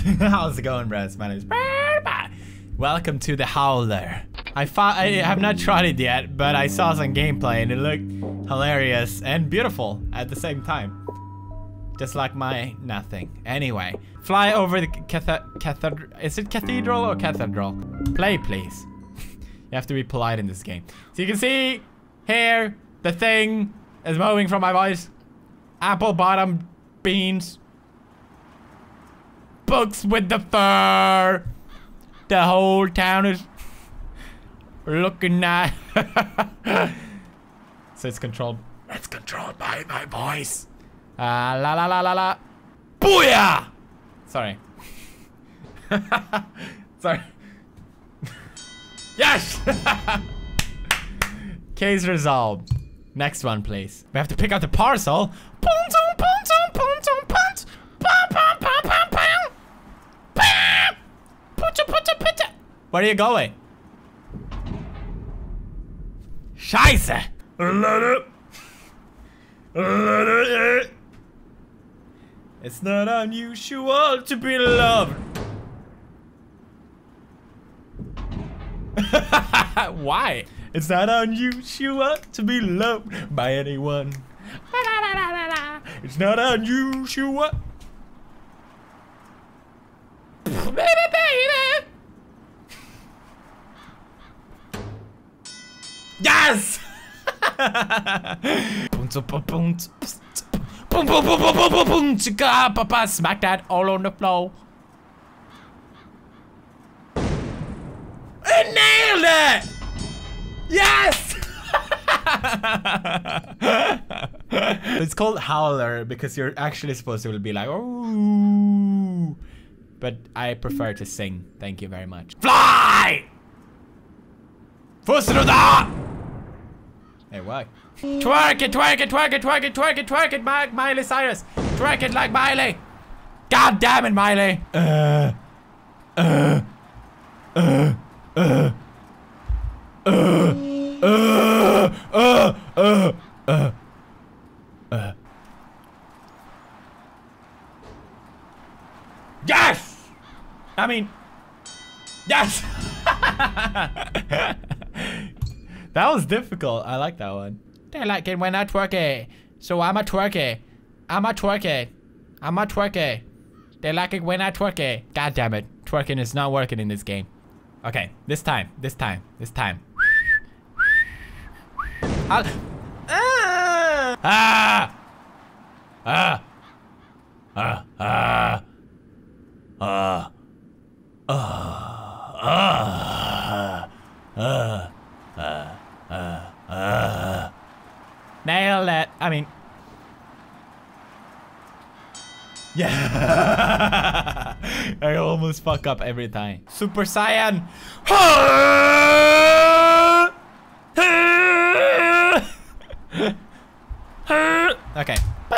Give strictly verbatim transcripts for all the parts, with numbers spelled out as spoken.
How's it going, bros? My name is Welcome to the Howler. I I have not tried it yet, but I saw some gameplay and it looked hilarious and beautiful at the same time. Just like my nothing. Anyway, fly over the cathedral. Is it cathedral or cathedral? Play, please. You have to be polite in this game. So you can see here, the thing is moving from my voice. Apple bottom beans. Books with the fur. The whole town is looking at. So it's controlled. It's controlled by my voice. Uh, la la la la la. Booyah! Sorry. Sorry. Yes! Case resolved. Next one, please. We have to pick up the parcel. Where are you going? Scheiße! It's not unusual to be loved. Why? It's not unusual to be loved by anyone. It's not unusual. Baby, baby. Yes! Smack that all on the floor. I nailed it! Yes! It's called Howler because you're actually supposed to be like, oh. But I prefer to sing. Thank you very much. Fly! Fuss da! Hey, what? Twerk it, twerk it, twerk it, twerk it, twerk it, twerk it, Mi Miley Cyrus. Twerk it like Miley. God damn it, Miley. Uh, uh, uh, uh, uh, uh, uh, uh, uh, uh. Yes! I mean, yes! That was difficult. I like that one. They like it when I twerk it. So I'm a twerk it. I'm a twerk it. I'm a twerk it. They like it when I twerk it. God damn it. Twerking is not working in this game. Okay, this time. This time. This time. I'll, ah! Ah! Ah! Ah! Ah! Ah! Ah! Ah! Ah! Uh, uh. Nailed it. I mean, yeah. I almost fuck up every time. Super Saiyan. Okay.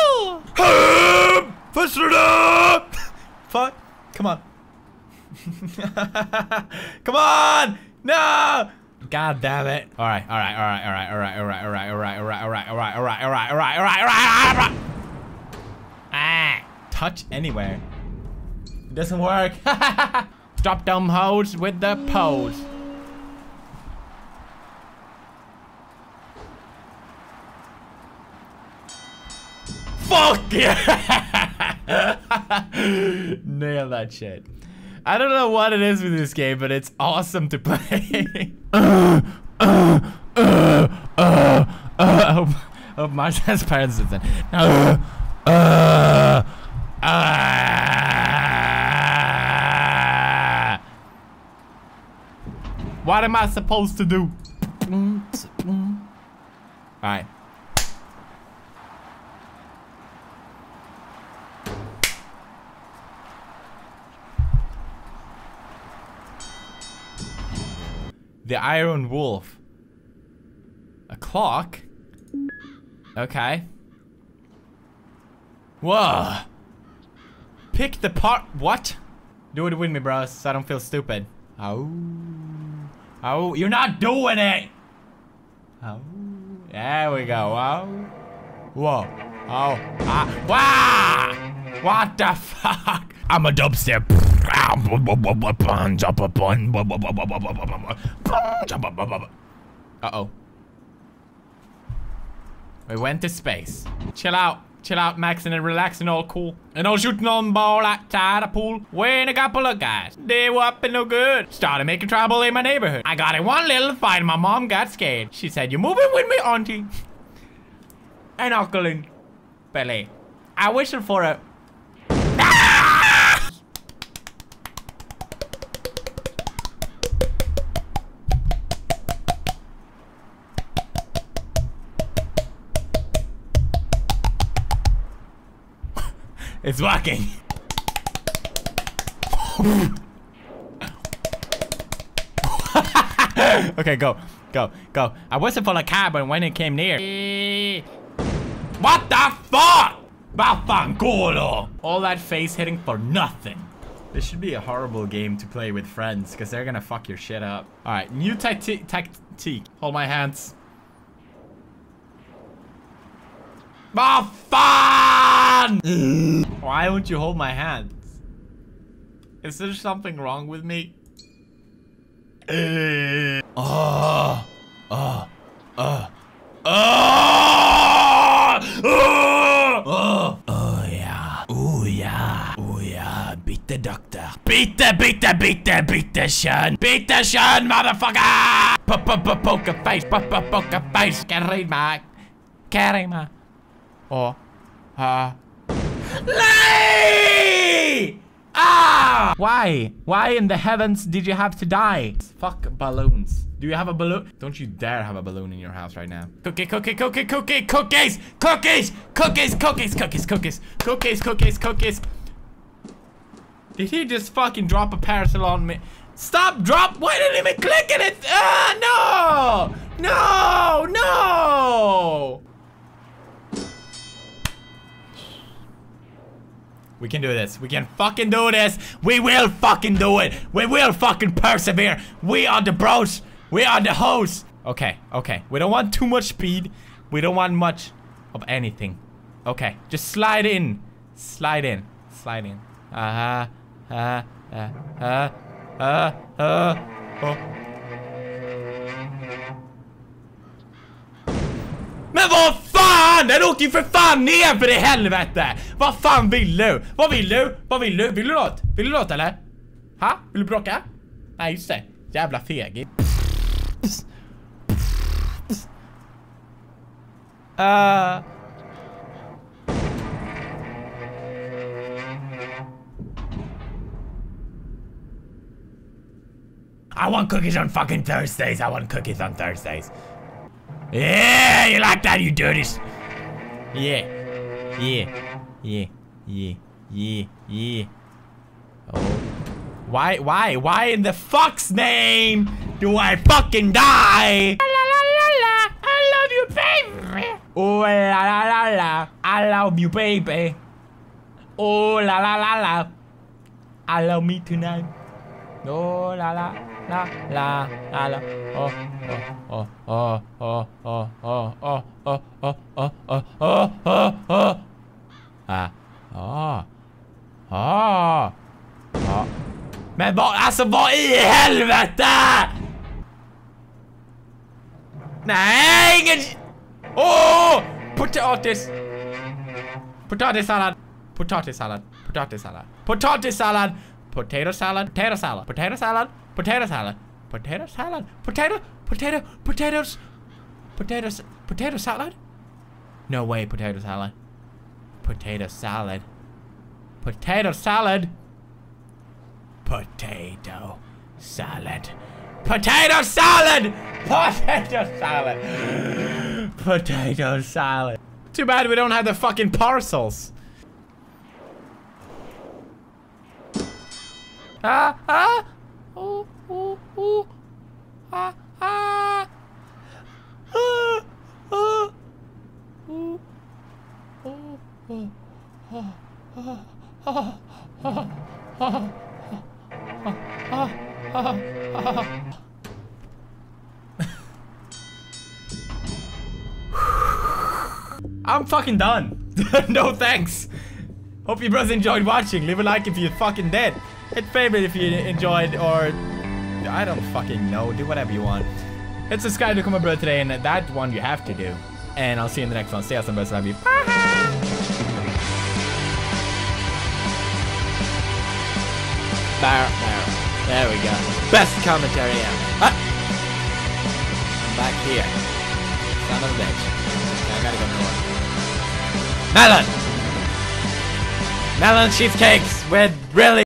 Fuck. Come on. Come on. No. God damn it. Alright, alright, alright, alright, alright, alright, alright, alright, alright, alright, alright, alright, alright, alright, alright, alright, alright. Ah. Touch anywhere. It doesn't work. Drop them hoes with the pose. Fuck yeah! Nail that shit. I don't know what it is with this game, but it's awesome to play. uh, uh, uh, uh, uh, I hope, hope Martin's parents listen. Uh, uh, uh. What am I supposed to do? Alright. The Iron Wolf. A clock? Okay. Whoa. Pick the part. What? Do it with me, bros, so I don't feel stupid. Oh. Oh, you're not doing it. Oh. There we go. Oh. Whoa. Oh. Ah. Wow. What the fuck? I'm a dubstep. Uh-oh. We went to space. Chill out. Chill out, maxing and relaxing, all cool. And all shooting on ball outside a pool. When a couple of guys, they were up and no good. Started making trouble in my neighborhood. I got in one little fight, my mom got scared. She said, "You moving with me, auntie?" And uncle in Belly. I whistled for a... Ah! It's working. Okay, go, go, go. I whistled for a cab, and when it came near... What the fuck? Vaffanculo! All that face hitting for nothing. This should be a horrible game to play with friends, because they're gonna fuck your shit up. Alright, new tactic. Hold my hands. Fun! Why don't you hold my hands? Is there something wrong with me? Uh, oh, oh, oh, oh, oh, oh, yeah, oh, yeah, oh, yeah, beat the doctor. Beat the, beat the, beat the, beat the shun. Beat the shun, motherfucker! P-p-p-poker face, p-p-poker face. Carry my, carry my, oh, uh, Lee! Ah! Why? Why in the heavens did you have to die? Fuck balloons. Do you have a balloon? Don't you dare have a balloon in your house right now. Cookie, cookie, cookie, cookie, cookies, cookies, cookies, cookies, cookies, cookies, cookies, cookies, cookies. Did he just fucking drop a parcel on me? Stop, drop, why didn't he even click in it? Ah, no, no, no. We can do this. We can fucking do this. We will fucking do it. We will fucking persevere. We are the bros. We are the hoes. Okay, okay. We don't want too much speed. We don't want much of anything. Okay, just slide in. Slide in. Slide in. Uh-huh. Uh, uh, uh, uh, uh, oh. Men vad fan! Den åker ju för fan ner för i helvete! Vad fan vill du? Vad vill du? Vad vill du? Vill du något? Vill du något eller? Ha? Vill du bråka? Nej just det. Jävla fegig. Uh. I want cookies on fucking Thursdays. I want cookies on Thursdays. Yeah, you like that, you dirty. Yeah, yeah, yeah, yeah, yeah, yeah. Oh, why, why, why in the fuck's name do I fucking die? La la la la, I love you, baby. Oh la la la la, I love you, baby. Oh la la la la, I love me tonight. Oh la la. La la la la oh oh oh oh oh oh oh oh oh oh oh oh oh oh ah ah ah ah. Men vad, alltså vad i helvete? Nej, ingen. Åh, potatis. Potatissallad. Potatissallad. Potatissallad. Potatissallad. Potato salad. Potato salad. Potato salad. Potato salad. Potato salad. Potato. Potato. Potatoes. Potatoes. Potato salad? No way, potato salad. Potato salad. Potato salad. Potato salad. Potato salad. Potato salad. Potato salad. Too bad we don't have the fucking parcels. Ah, ah. Oh, oh, oh. Ah, ah. Ah, ah. Oh, oh, oh. Ah, ah, ah, ah, ah, ah, ah, ah. I'm fucking done. No thanks. Hope you bros enjoyed watching. Leave a like if you fucking did. Hit favorite if you enjoyed, or I don't fucking know. Do whatever you want. Hit subscribe to Kuma Bro today, and that one you have to do. And I'll see you in the next one. Stay awesome, bros. Love you. Bye. There, there, there we go. Best commentary ever. Ah. I'm back here. Son of a bitch. Okay, I gotta go north. Melon! Melon cheesecakes with really